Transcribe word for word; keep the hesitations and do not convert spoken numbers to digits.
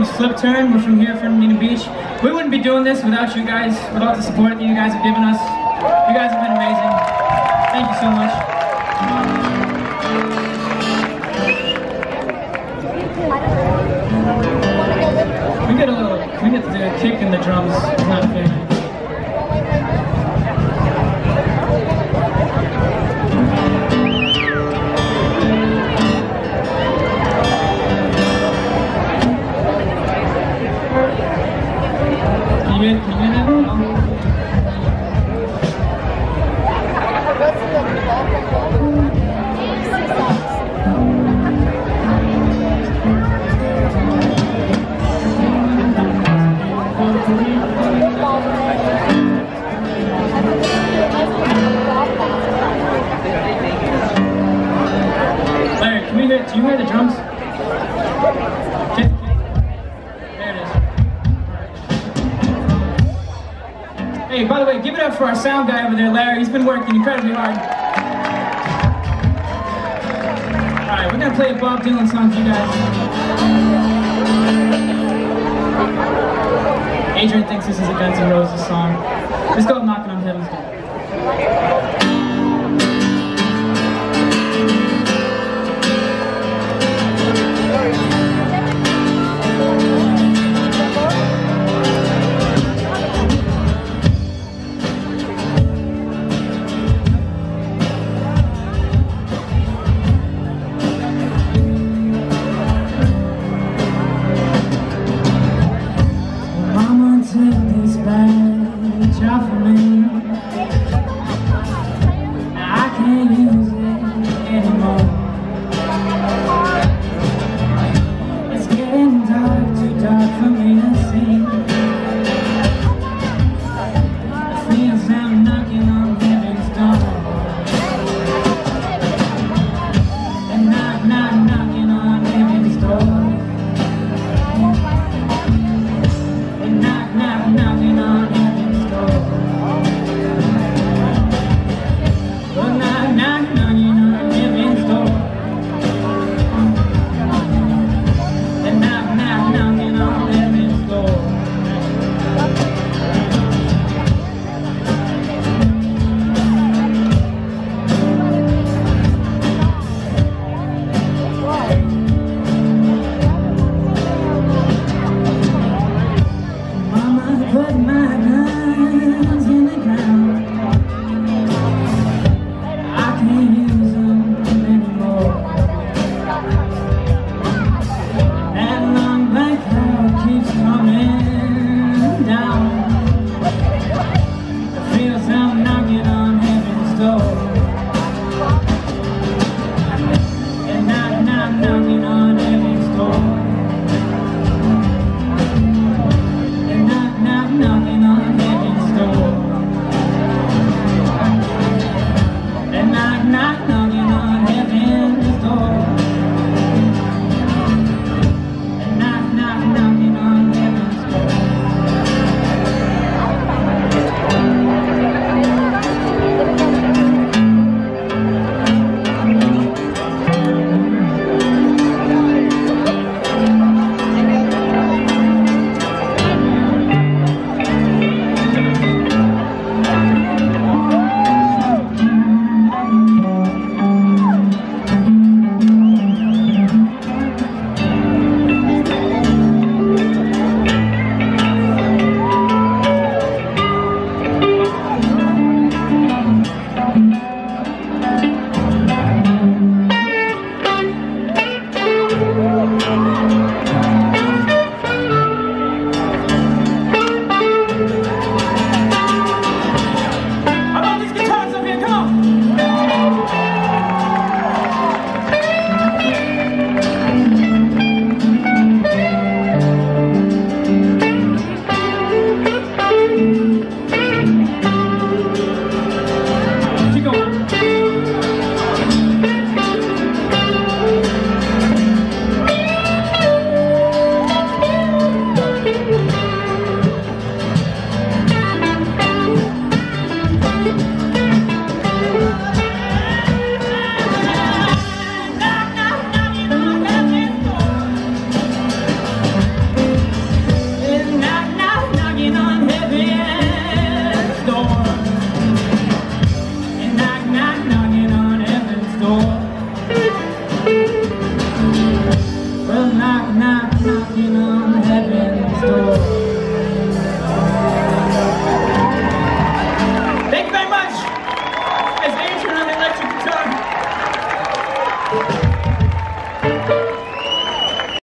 name's Flipturn. We're from here, Fernandina Beach. We wouldn't be doing this without you guys, without the support that you guys have given us. You guys have been amazing. Thank you so much. We get a little, we get the kick in the drums. It's not fair. Can you get, can you get that? Larry, can we hear, do you hear the drums? Okay. There it is. Hey, by the way, give it up for our sound guy over there, Larry. He's been working incredibly hard. Alright, we're gonna play a Bob Dylan song for you guys. Adrian thinks this is a Guns N' Roses song. It's called Knocking on Heaven's Door. Take this badge off of me. knocking on